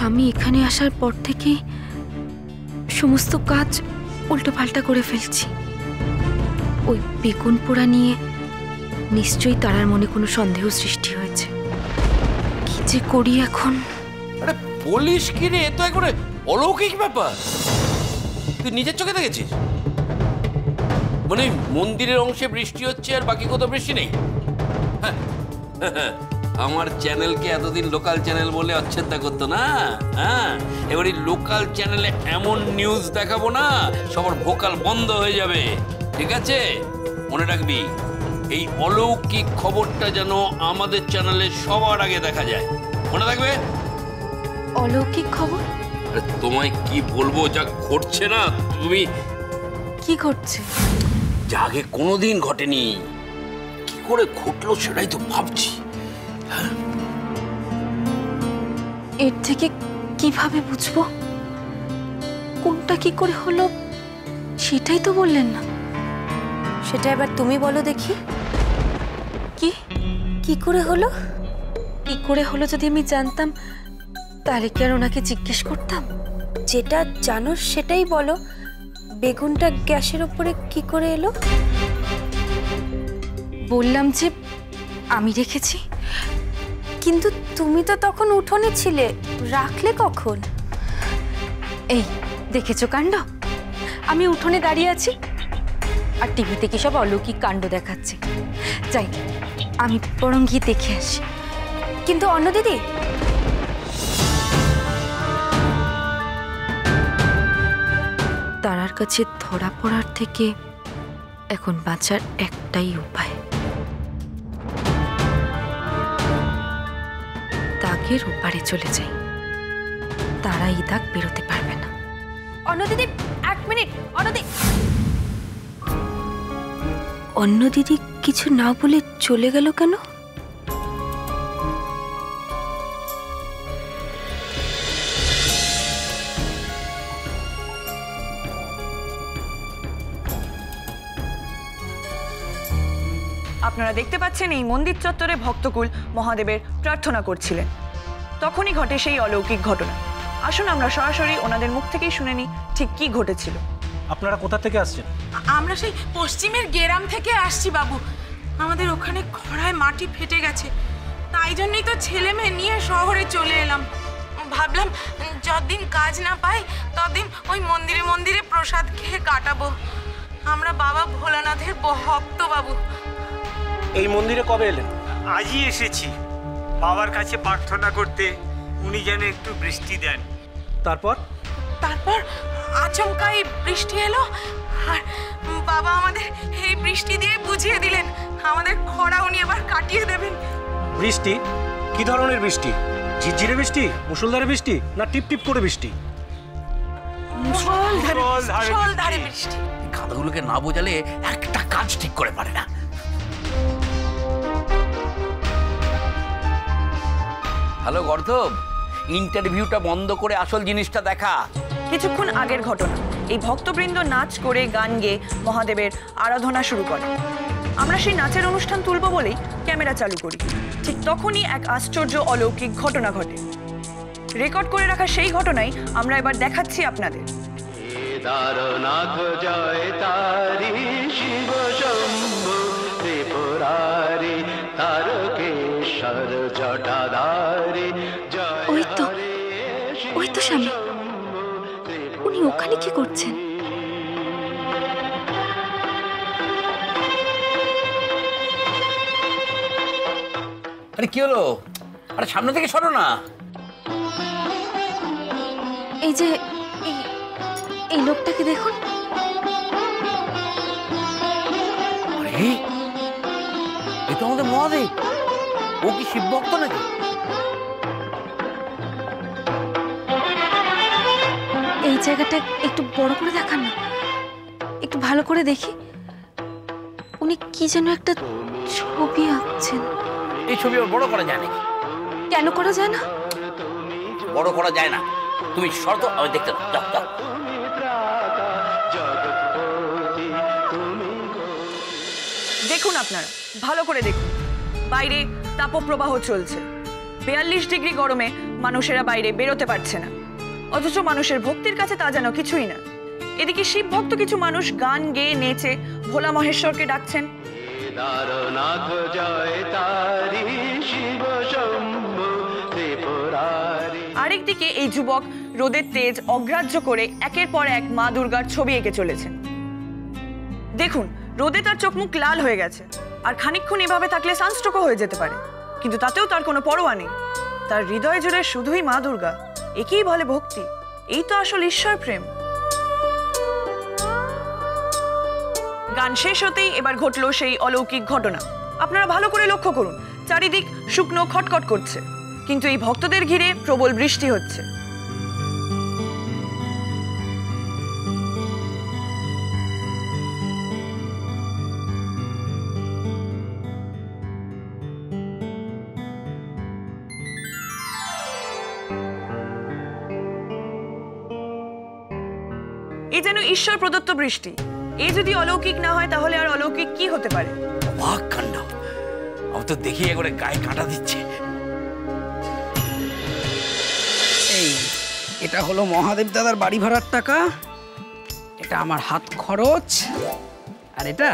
স্বামী এখানে আসার পর থেকেই সমস্ত কাজ উল্টোপাল্টা করে ফেলছি। ওই বেগুন পোড়া নিয়ে নিশ্চয়ই তারার মনে কোনো সন্দেহ সৃষ্টি হয়েছে। কি যে করি এখন? আরে বলিস কি রে, তো একবারে অলৌকিক ব্যাপার। তুই নিজের চোখে দেখেছিস? মানে মন্দিরের অংশে বৃষ্টি হচ্ছে আর বাকি কোথাও বৃষ্টি নেই? আমার চ্যানেলকে এতদিন লোকাল চ্যানেল বলে অচ্ছেদ্যা করতো না। হ্যাঁ, এবার এই লোকাল চ্যানেলে এমন নিউজ দেখাবো না সবার ভোকাল বন্ধ হয়ে যাবে। ঠিক আছে, মনে রাখবি এই অলৌকিক খবরটা যেন আমাদের চ্যানেলে সবার আগে দেখা যায়। মনে থাকবে? অলৌকিক খবর? তোমায় কি বলবো, যা ঘটছে না, তুমি কি ঘটছে? যা আগে কোনোদিন ঘটেনি, কি করে ঘটলো সেটাই তো ভাবছি। এর থেকে কিভাবে বুঝবো কোনটা কি করে হলো? সেটাই তো বললেন না। সেটা এবার তুমি বলো দেখি। কি কি করে হলো? কি করে হলো যদি আমি জানতাম তাহলে কি আর ওনাকে জিজ্ঞেস করতাম? যেটা জানো সেটাই বলো। বেগুনটা গ্যাসের উপরে কি করে এলো? বললাম যে আমি রেখেছি। কিন্তু তুমি তো তখন উঠোনে ছিলে, রাখলে কখন? এই দেখেছো কাণ্ড? আমি উঠোনে দাঁড়িয়ে আছি আর টিভিতে কি সব অলৌকিক কাণ্ড দেখাচ্ছে। যাই, আমি বরং গিয়ে দেখে আসি। কিন্তু অন্য দিদি, তারার কাছে ধরা পড়ার থেকে এখন বাঁচার একটাই উপায়, দাগের ওপারে চলে যাই। তারা এই দাগ বেরোতে পারবে না। অন্য দিদি, এক মিনিট। অন্য দিদি কিছু না বলে চলে গেল কেন? আপনারা দেখতে পাচ্ছেন এই মন্দির চত্বরে ভক্তকুল মহাদেবের প্রার্থনা করছিলেন। তখনই ঘটে সেই অলৌকিক ঘটনা। আসুন আমরা সরাসরি ওনাদের মুখ থেকেই শুনে নিই ঠিক কি ঘটেছিল। আপনারা কোথা থেকে আসছেন? আমরা সেই পশ্চিমের গ্রাম থেকে আসছি বাবু। আমাদের ওখানে খরায় মাটি ফেটে গেছে, তাই জন্যই তো ছেলে মেয়ে নিয়ে শহরে চলে এলাম। ভাবলাম যতদিন কাজ না পাই ততদিন ওই মন্দিরে মন্দিরে প্রসাদ খেয়ে কাটাবো। আমরা বাবা ভোলানাথের ভক্ত বাবু। এই মন্দিরে কবে এলেন? আজই এসেছি বাবার কাছে প্রার্থনা করতে, উনি যেন একটু বৃষ্টি দেন। তারপর আচমকাই বৃষ্টি এলো আর বাবা আমাদের এই বৃষ্টি দিয়ে বুঝিয়ে দিলেন আমাদের খরা উনি এবার কাটিয়ে দেবেন। বৃষ্টি? কি ধরনের বৃষ্টি? ঝিরঝিরে বৃষ্টি, মুষলধারে বৃষ্টি, না টিপ টিপ করে বৃষ্টি? মুষলধারে বৃষ্টি। খাতাগুলোকে না বোঝালে একটা কাজ ঠিক করে পারে না। হ্যালো গর্ধব, ইন্টারভিউটা বন্ধ করে আসল জিনিসটা দেখা। কিছুক্ষণ আগের ঘটনা। এই ভক্তবৃন্দ নাচ করে গান গেয়ে মহাদেবের আরাধনা শুরু করে। আমরা সেই নাচের অনুষ্ঠান তুলব বলেই ক্যামেরা চালু করি। ঠিক তখনই এক আশ্চর্য অলৌকিক ঘটনা ঘটে। রেকর্ড করে রাখা সেই ঘটনাই আমরা এবার দেখাচ্ছি আপনাদের। কেদারনাথ জয় তারি, শিব শম্ভু ত্রিপুরারি, তারকেশ্বর জটাধারি, জয় ওই তো স্বামী। উনি ওখানে কি করছেন? আরে কি হলো? আরে সামনে থেকে সরো না। এই যে এই লোকটাকে দেখুন। আরে এই তো আমাদের মহাদেব। ও কি শিব ভক্ত নাকি? এই জায়গাটা একটু বড় করে দেখান না, একটু ভালো করে দেখি। উনি কি যেন একটা ছবি আঁকছেন। এই ছবি ওর বড় করা যায় নাকি? কেন করা যায় না? বড় করা যায় না। তুমি শর্ত আমি দেখতে দাও দাও। দেখুন আপনারা, ভালো করে দেখুন। বাইরে তাপপ্রবাহ চলছে। 42 ডিগ্রি গরমে মানুষেরা বাইরে বেরোতে পারছে না, অথচ মানুষের ভক্তির কাছে তা যেন কিছুই না। এদিকে শিব ভক্ত কিছু মানুষ গান গেয়ে নেচে ভোলা মহেশ্বরকে ডাকছেন। কেদারনাথ জয় তারি শিব শম্ভু ত্রিপুরারি। আরেকদিকে এই যুবক রোদের তেজ অগ্রাহ্য করে একের পর এক মা দুর্গার ছবি এঁকে চলেছেন। দেখুন, রোদে তার চোখ মুখ লাল হয়ে গেছে, আর খানিকক্ষণ এভাবে থাকলে সানস্ট্রোকও হয়ে যেতে পারে, কিন্তু তাতেও তার কোনো পরোয়া নেই। তার হৃদয় জুড়ে শুধুই মা দুর্গা, একেই বলে ভক্তি। এই তো আসল ঈশ্বর প্রেম। গান শেষ হতেই এবার ঘটল সেই অলৌকিক ঘটনা। আপনারা ভালো করে লক্ষ্য করুন, চারিদিক শুকনো খটখট করছে, কিন্তু এই ভক্তদের ঘিরে প্রবল বৃষ্টি হচ্ছে। এই যেন ঈশ্বর প্রদত্ত বৃষ্টি। এই যদি অলৌকিক না হয় তাহলে আর অলৌকিক কি হতে পারে? অবাক কাণ্ড, আমার তো দেখি একবারে গায়ে কাঁটা দিচ্ছে। এই এটা হলো মহাদেব দাদার বাড়ি ভাড়ার টাকা, এটা আমার হাত খরচ, আর এটা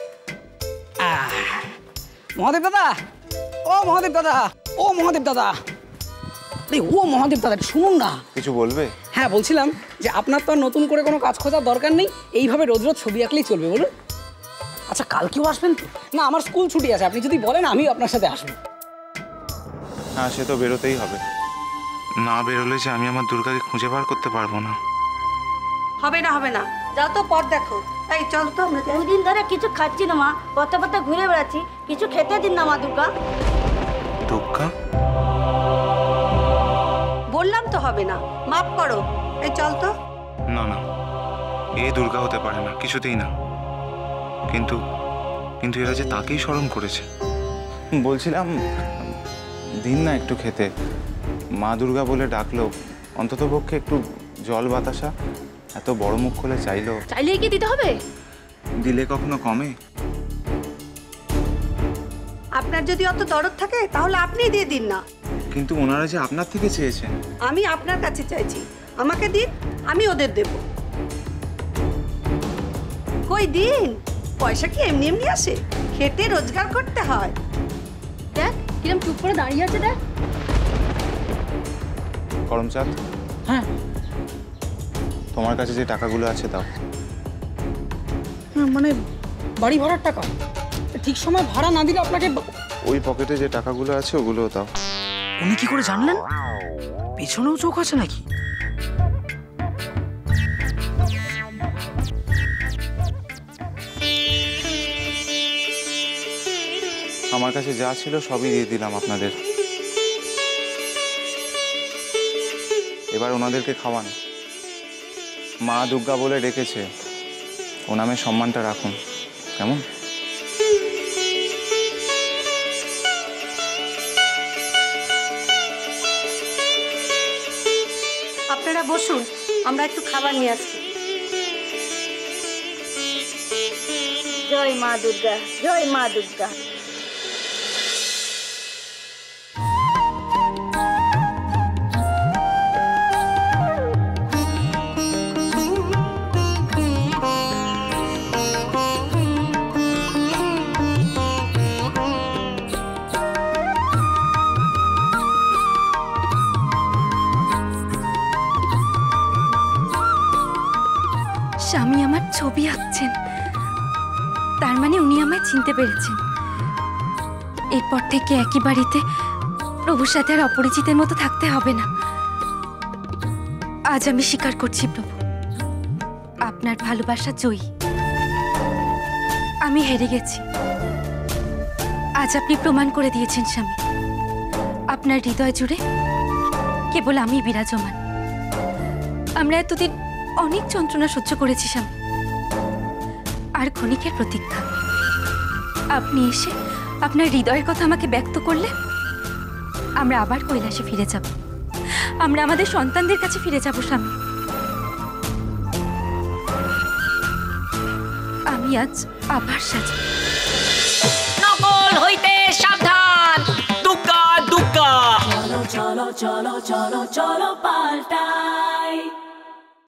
মহাদেব দাদা, ও মহাদেব দাদা, ও মহাদেব দাদা, ও মহাদেব দাদা শুনুন না। কিছু বলবে? হ্যাঁ, বলছিলাম যে আপনার তো আর নতুন করে কোনো কাজ খোঁজার দরকার নেই, এইভাবে রোজ রোজ ছবি আঁকলেই চলবে, বলুন। আচ্ছা, কালকেও আসবেন তো? না, আমার স্কুল ছুটি আছে, আপনি যদি বলেন আমি আপনার সাথে আসবো। হ্যাঁ, সে তো বেরোতেই হবে, না বেরোলে যে আমি আমার দুর্গাকে খুঁজে বার করতে পারবো না। হবে না, হবে না, যাও তো পথ দেখো। এই চল তো, আমরা দুদিন ধরে কিছু খাচ্ছি না মা, পথে পথে ঘুরে বেড়াচ্ছি, কিছু খেতে দিন না মা দুর্গা। দুর্গা? বললাম তো হবে না, মাফ করো। এই চল তো। না না, এই দুর্গা হতে পারে না, কিছুতেই না। কিন্তু কিন্তু এরা যে তাকেই স্মরণ করেছে। বলছিলাম দিন না একটু খেতে, মা দুর্গা বলে ডাকলো, অন্তত পক্ষে একটু জল বাতাসা। এত বড় মুখ খুলে চাইলেই কি দিতে হবে? দিলে কখনো কমে? আপনার যদি অত দরদ থাকে তাহলে আপনিই দিয়ে দিন না। কিন্তু ওনারা যে আপনার থেকে চেয়েছেন। আমি আপনার কাছে চাইছি, আমাকে দিন, আমি ওদের দেব। কই দিন, পয়সা কি এমনি এমনি আসে? খেটে রোজগার করতে হয়। দেখ কিরম চুপ করে দাঁড়িয়ে আছে, দেখ। করমচাঁদ, হ্যাঁ, তোমার কাছে যে টাকাগুলো আছে দাও। মানে বাড়ি ভাড়ার টাকা? ঠিক সময় ভাড়া না দিলে আপনাকে? ওই পকেটে যে টাকাগুলো আছে ওগুলোও দাও। উনি কি করে জানলেন? পেছনেও চোখ আছে নাকি? আমার কাছে যা ছিল সবই দিয়ে দিলাম আপনাদের। এবার ওনাদেরকে খাওয়ান। মা দুর্গা বলে ডেকেছে, ও নামে সম্মানটা রাখুন, কেমন? আপনারা বসুন, আমরা একটু খাবার নিয়ে আসছি। জয় মা দুর্গা, জয় মা দুর্গা। স্বামী আমার ছবি আঁকছেন, তার মানে উনি আমায় চিনতে পেরেছেন। এরপর থেকে একই বাড়িতে প্রভুর সাথে আর অপরিচিতের মতো থাকতে হবে না। আজ আমি স্বীকার করছি প্রভু, আপনার ভালোবাসা জয়ী। আমি হেরে গেছি। আজ আপনি প্রমাণ করে দিয়েছেন স্বামী, আপনার হৃদয় জুড়ে কেবল আমি বিরাজমান। আমরা এতদিন অনেক যন্ত্রণা সহ্য করেছি স্বামী, আর ক্ষণিকের প্রতীক্ষা। আপনি এসে আপনার হৃদয়ের কথা আমাকে ব্যক্ত করলে আমরা আবার কৈলাসে ফিরে যাব, আমরা আমাদের সন্তানদের কাছে ফিরে যাব স্বামী। আমি আজ আবার সাজব। নকল হইতে সাবধান, Durga Durga. cholo, cholo, cholo, cholo, palta.